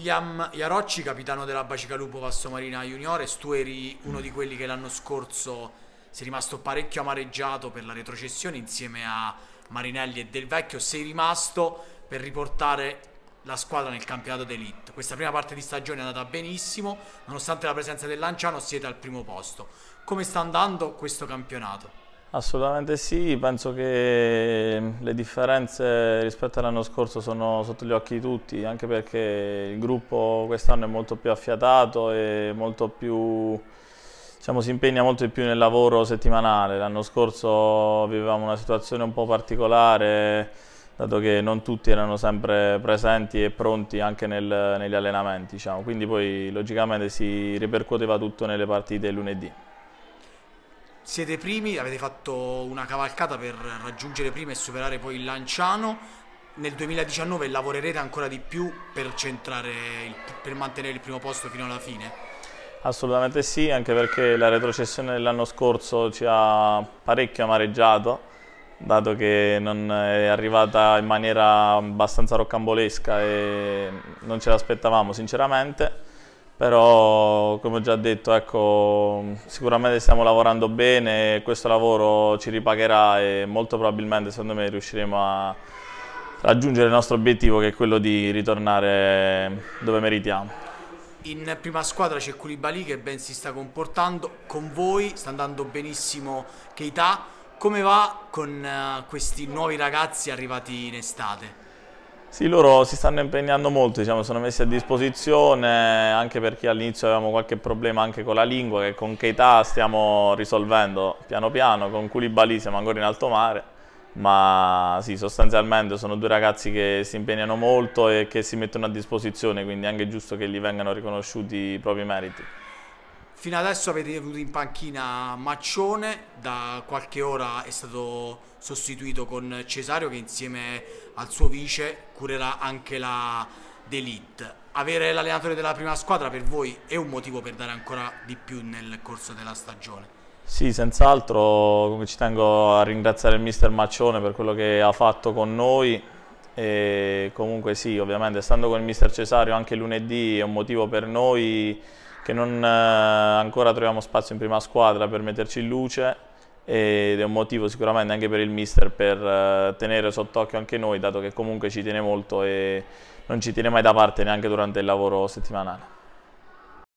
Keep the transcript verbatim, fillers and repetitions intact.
William Jarocci, capitano della Bacigalupo Vassomarina Juniores, tu eri uno di quelli che l'anno scorso sei rimasto parecchio amareggiato per la retrocessione insieme a Marinelli e Del Vecchio, sei rimasto per riportare la squadra nel campionato d'Elite. Questa prima parte di stagione è andata benissimo, nonostante la presenza del Lanciano siete al primo posto. Come sta andando questo campionato? Assolutamente sì, penso che le differenze rispetto all'anno scorso sono sotto gli occhi di tutti, anche perché il gruppo quest'anno è molto più affiatato e molto più, diciamo, si impegna molto di più nel lavoro settimanale. L'anno scorso vivevamo una situazione un po' particolare, dato che non tutti erano sempre presenti e pronti anche nel, negli allenamenti, diciamo. Quindi poi logicamente si ripercuoteva tutto nelle partite lunedì. Siete primi, avete fatto una cavalcata per raggiungere prima e superare poi il Lanciano. Nel duemiladiciannove lavorerete ancora di più per, centrare il, per mantenere il primo posto fino alla fine? Assolutamente sì, anche perché la retrocessione dell'anno scorso ci ha parecchio amareggiato, dato che non è arrivata in maniera abbastanza roccambolesca e non ce l'aspettavamo sinceramente. Però, come ho già detto, ecco, sicuramente stiamo lavorando bene, questo lavoro ci ripagherà e molto probabilmente, secondo me, riusciremo a raggiungere il nostro obiettivo, che è quello di ritornare dove meritiamo. In prima squadra c'è Koulibaly che ben si sta comportando, con voi sta andando benissimo Keita. Come va con uh, questi nuovi ragazzi arrivati in estate? Sì, loro si stanno impegnando molto, diciamo, sono messi a disposizione, anche perché all'inizio avevamo qualche problema anche con la lingua, che con Keita stiamo risolvendo piano piano, con Koulibaly siamo ancora in alto mare, ma sì, sostanzialmente sono due ragazzi che si impegnano molto e che si mettono a disposizione, quindi è anche giusto che gli vengano riconosciuti i propri meriti. Fino adesso avete avuto in panchina Maccione, da qualche ora è stato sostituito con Cesario che insieme al suo vice curerà anche la d'Elite. Avere l'allenatore della prima squadra per voi è un motivo per dare ancora di più nel corso della stagione? Sì, senz'altro, ci tengo a ringraziare il mister Maccione per quello che ha fatto con noi e comunque sì, ovviamente stando con il mister Cesario anche lunedì è un motivo per noi che non eh, ancora troviamo spazio in prima squadra per metterci in luce, ed è un motivo sicuramente anche per il mister per eh, tenere sott'occhio anche noi, dato che comunque ci tiene molto e non ci tiene mai da parte neanche durante il lavoro settimanale.